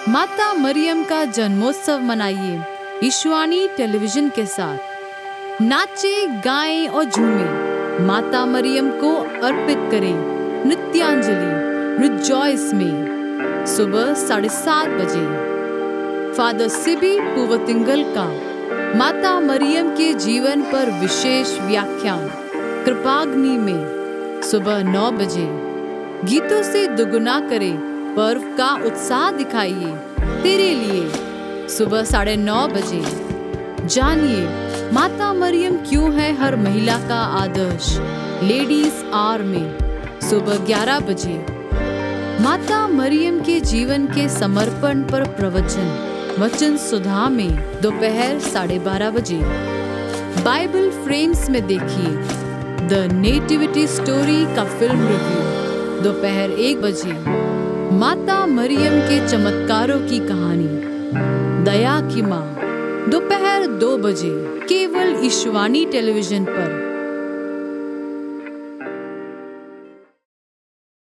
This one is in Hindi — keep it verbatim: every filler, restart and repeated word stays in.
माता मरियम का जन्मोत्सव मनाइए ईशवाणी टेलीविजन के साथ। नाचे, गाएं और झूमें, माता मरियम को अर्पित करें नृत्यांजलि रिजॉइस में सुबह साढ़े सात बजे। फादर सिबी पुवतिंगल का माता मरियम के जीवन पर विशेष व्याख्यान कृपाग्नि में सुबह नौ बजे। गीतों से दुगुना करें पर्व का उत्साह दिखाइए तेरे लिए सुबह साढ़े नौ बजे। जानिए माता मरियम क्यों है हर महिला का आदर्श लेडीज आवर में सुबह ग्यारह बजे। माता मरियम के जीवन के समर्पण पर प्रवचन वचन सुधा में दोपहर साढ़े बारह बजे। बाइबल फ्रेम्स में देखिए द नेटिविटी स्टोरी का फिल्म रिव्यू दोपहर एक बजे। माता मरियम के चमत्कारों की कहानी दया की माँ दोपहर दो बजे केवल ईशवाणी टेलीविजन पर।